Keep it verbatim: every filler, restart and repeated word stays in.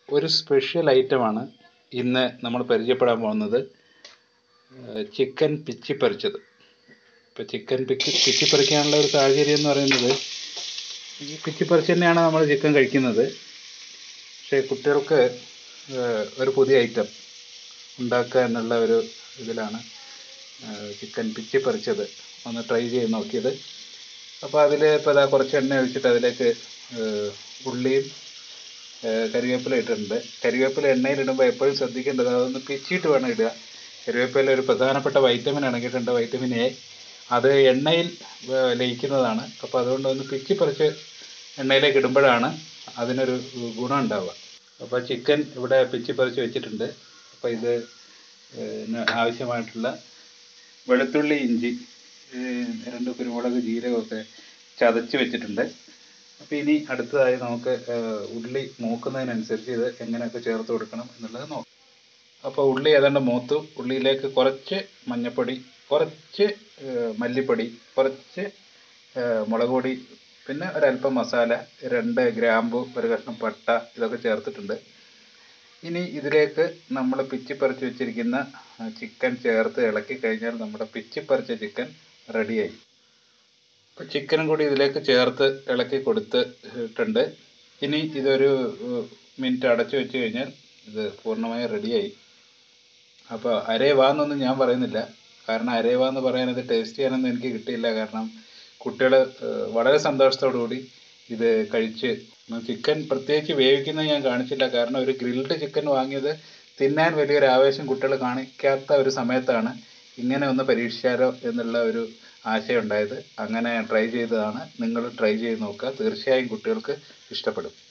ഒരു സ്പെഷ്യൽ ഐറ്റമാണ് ഇന്ന് നമ്മൾ പരിചയപ്പെടാൻ പോകുന്നത്. ചിക്കൻ പിച്ചിപ്പറിച്ചത്. ഇപ്പോൾ ചിക്കൻ പിച്ചി പിച്ചിപ്പറിക്കാനുള്ള ഒരു സാഹചര്യം എന്ന് പറയുന്നത്, ഈ പിച്ചിപ്പറിച്ച് തന്നെയാണ് നമ്മൾ ചിക്കൻ കഴിക്കുന്നത്. പക്ഷേ കുട്ടികൾക്ക് ഒരു പുതിയ ഐറ്റം ഉണ്ടാക്കുക എന്നുള്ള ഒരു ഇതിലാണ് ചിക്കൻ പിച്ചിപ്പറിച്ചത് ഒന്ന് ട്രൈ ചെയ്ത് നോക്കിയത്. അപ്പോൾ അതിൽ ഇപ്പോൾ അതാ കുറച്ച് എണ്ണ ഒഴിച്ചിട്ട് അതിലേക്ക് ഉള്ളിയും കരിവേപ്പില ഇട്ടിട്ടുണ്ട്. കരിവേപ്പില എണ്ണയിലിടുമ്പോൾ എപ്പോഴും ശ്രദ്ധിക്കേണ്ടത് അതൊന്ന് പിച്ചിയിട്ട് വേണം ഇടുക. കരിവേപ്പില ഒരു പ്രധാനപ്പെട്ട വൈറ്റമിൻ അടങ്ങിയിട്ടുണ്ട്, വൈറ്റമിൻ എ. അത് എണ്ണയിൽ ലയിക്കുന്നതാണ്. അപ്പോൾ അതുകൊണ്ട് ഒന്ന് പിച്ചിപ്പറിച്ച് എണ്ണയിലേക്ക് ഇടുമ്പോഴാണ് അതിനൊരു ഗുണം ഉണ്ടാവുക. അപ്പോൾ ചിക്കൻ ഇവിടെ പിച്ചിപ്പറിച്ച് വെച്ചിട്ടുണ്ട്. അപ്പോൾ ഇത് ആവശ്യമായിട്ടുള്ള വെളുത്തുള്ളി, ഇഞ്ചി, രണ്ട് കുരുമുളക്, ജീരകമൊക്കെ ചതച്ച് വെച്ചിട്ടുണ്ട്. അപ്പോൾ ഇനി അടുത്തതായി നമുക്ക് ഉള്ളി മൂക്കുന്നതിനനുസരിച്ച് ഇത് എങ്ങനെയൊക്കെ ചേർത്ത് കൊടുക്കണം എന്നുള്ളത് നോക്കാം. അപ്പോൾ ഉള്ളി ഏതാണ്ട് മൂത്തു. ഉള്ളിയിലേക്ക് കുറച്ച് മഞ്ഞൾപ്പൊടി, കുറച്ച് മല്ലിപ്പൊടി, കുറച്ച് മുളക് പൊടി, പിന്നെ ഒരല്പം മസാല, രണ്ട് ഗ്രാമ്പു, ഒരു കഷ്ണം പട്ട, ഇതൊക്കെ ചേർത്തിട്ടുണ്ട്. ഇനി ഇതിലേക്ക് നമ്മൾ പിച്ചിപ്പറിച്ച് വെച്ചിരിക്കുന്ന ചിക്കൻ ചേർത്ത് ഇളക്കി കഴിഞ്ഞാൽ നമ്മുടെ പിച്ചിപ്പറിച്ച ചിക്കൻ റെഡിയായി. അപ്പോൾ ചിക്കനും കൂടി ഇതിലേക്ക് ചേർത്ത് ഇളക്കി കൊടുത്തിട്ടുണ്ട്. ഇനി ഇതൊരു മിനിറ്റ് അടച്ചു വെച്ച് കഴിഞ്ഞാൽ ഇത് പൂർണ്ണമായും റെഡിയായി. അപ്പോൾ അരേവാന്നൊന്നും ഞാൻ പറയുന്നില്ല, കാരണം അരേവാന്ന് പറയാൻ ഇത് ടേസ്റ്റ് ചെയ്യാനൊന്നും എനിക്ക് കിട്ടിയില്ല. കാരണം കുട്ടികൾ വളരെ സന്തോഷത്തോടു കൂടി ഇത് കഴിച്ച്, ചിക്കൻ പ്രത്യേകിച്ച് വേവിക്കുന്നത് ഞാൻ കാണിച്ചില്ല. കാരണം ഒരു ഗ്രിൽഡ് ചിക്കൻ വാങ്ങിയത് തിന്നാൻ വലിയൊരു ആവേശം കുട്ടികൾ കാണിക്കാത്ത ഒരു സമയത്താണ് ഇങ്ങനെ ഒന്ന് പരീക്ഷിച്ചാലോ എന്നുള്ള ഒരു ആശയം ഉണ്ടായത്. അങ്ങനെ ട്രൈ ചെയ്തതാണ്. നിങ്ങൾ ട്രൈ ചെയ്ത് നോക്കുക, തീർച്ചയായും കുട്ടികൾക്ക് ഇഷ്ടപ്പെടും.